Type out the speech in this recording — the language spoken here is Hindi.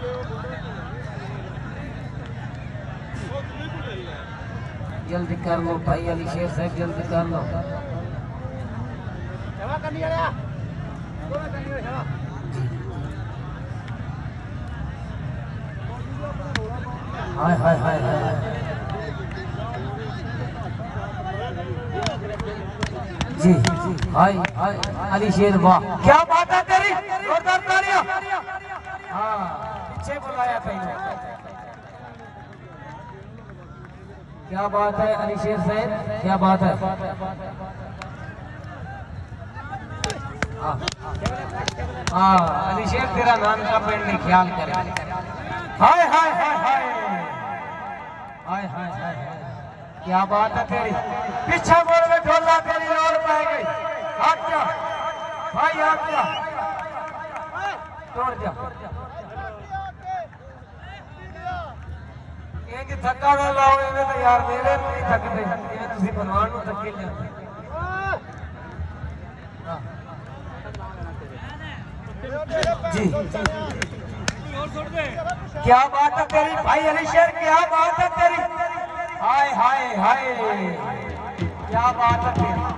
जल्दी कर लो भाई अली शेर साहब, जल्दी कर लो। हाय हाय हाय हाय जी हाय हाय अली शेर, वाह क्या बात है तेरी, जोरदार तालियां। हाँ पीछे बुलाया था इन्हें, क्या बात है अली शेर साहब, क्या बात है। हाँ अली शेर तेरा नाम का पेड़ में ख्याल करे। हाय हाय हाय हाय हाय हाय हाय, क्या बात है तेरी, पीछे मोड़ में ढोला तेरी लोड़ पै गई। हाथ जा भाई, हाथ जा, तोड़ जा। एक धक्का ना लाओ इन्हें तो यार, मेरे नहीं थकते, ये तुसी बनवान नूं धक्के लिया। जी क्या बात है तेरी भाई अली शेर, क्या बात है तेरी। हाय हाय हाय क्या बात है तेरी।